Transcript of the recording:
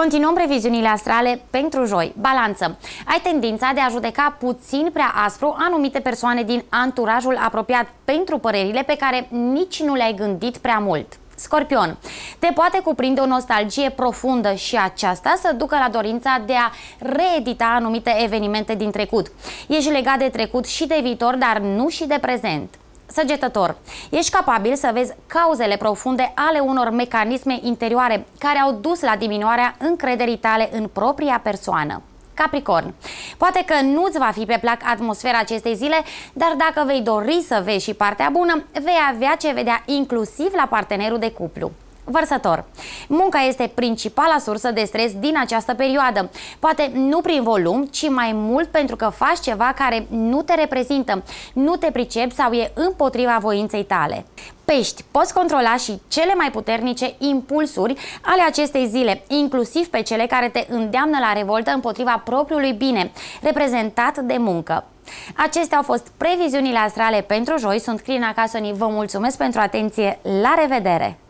Continuăm previziunile astrale pentru joi. Balanță. Ai tendința de a judeca puțin prea aspru anumite persoane din anturajul apropiat pentru părerile pe care nici nu le-ai gândit prea mult. Scorpion. Te poate cuprinde o nostalgie profundă și aceasta să ducă la dorința de a reedita anumite evenimente din trecut. Ești legat de trecut și de viitor, dar nu și de prezent. Săgetător. Ești capabil să vezi cauzele profunde ale unor mecanisme interioare care au dus la diminuarea încrederii tale în propria persoană. Capricorn. Poate că nu-ți va fi pe plac atmosfera acestei zile, dar dacă vei dori să vezi și partea bună, vei avea ce vedea inclusiv la partenerul de cuplu. Vărsător. Munca este principala sursă de stres din această perioadă. Poate nu prin volum, ci mai mult pentru că faci ceva care nu te reprezintă, nu te pricepi sau e împotriva voinței tale. Pești. Poți controla și cele mai puternice impulsuri ale acestei zile, inclusiv pe cele care te îndeamnă la revoltă împotriva propriului bine, reprezentat de muncă. Acestea au fost previziunile astrale pentru joi. Sunt Crina Casoni, vă mulțumesc pentru atenție, la revedere!